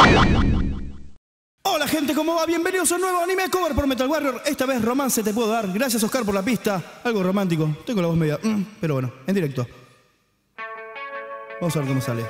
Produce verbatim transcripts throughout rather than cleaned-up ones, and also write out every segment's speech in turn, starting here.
Hola gente, ¿cómo va? Bienvenidos a un nuevo anime cover por Metal Warrior. Esta vez Romance te puedo dar. Gracias Oscar por la pista. Algo romántico. Estoy con la voz media... Mm, pero bueno, en directo. Vamos a ver cómo sale.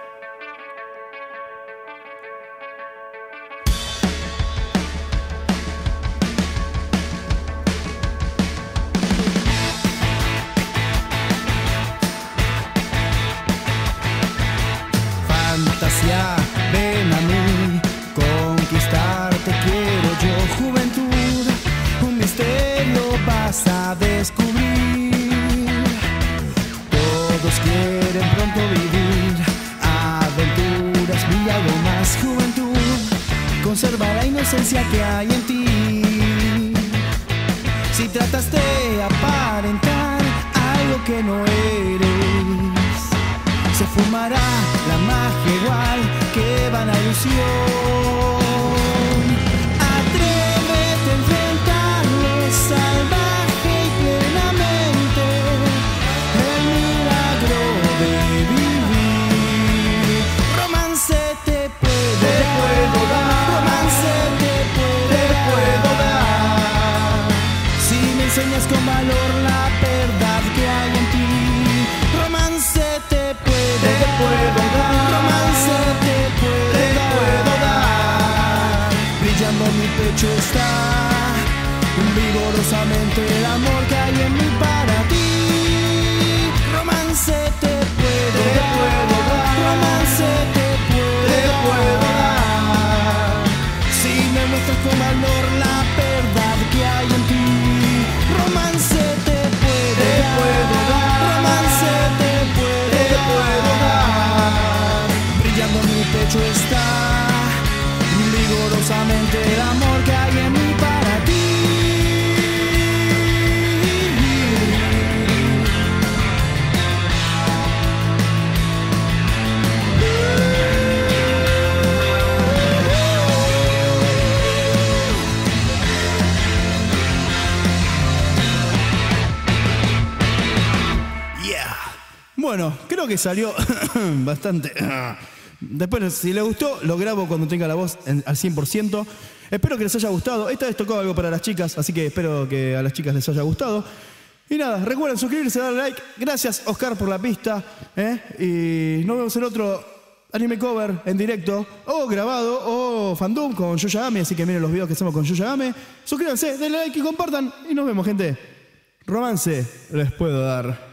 Fantasía, ven a mí. Conquistarte quiero yo, juventud. Un misterio vas a descubrir. Todos quieren pronto vivir aventuras, mil algo más, juventud. Conserva la inocencia que hay en ti. Si tratas de aparentar algo que no eres, se fumará la magia igual que van a ilusión. Atrévete a enfrentarlo salvaje y plenamente, el milagro de vivir. Romance te puedo, te dar, puedo dar, romance te puedo, te dar, puedo dar. Si me enseñas con valor la verdad que hay en ti, romance te puedo, te puedo dar, romance te puedo, te dar, puedo dar. Brillando en mi pecho está vigorosamente el amor que hay en mí para ti. Romance te puedo, te dar, puedo dar, romance te puedo, te puedo dar. Si me muestras con valor la verdad que hay en ti, romance te puedo, te dar, puedo dar, romance te puedo, te puedo dar. Brillando en mi pecho está vigorosamente el amor que hay en mí para ti. Yeah. Bueno, creo que salió bastante... Después, si les gustó, lo grabo cuando tenga la voz en, al cien por ciento. Espero que les haya gustado. Esta vez tocó algo para las chicas, así que espero que a las chicas les haya gustado. Y nada, recuerden suscribirse, darle like. Gracias, Oscar, por la pista. ¿eh? Y nos vemos en otro anime cover en directo, o grabado, o fandom con Yuya Game. Así que miren los videos que hacemos con Yuya Game. Suscríbanse, denle like y compartan. Y nos vemos, gente. Romance les puedo dar.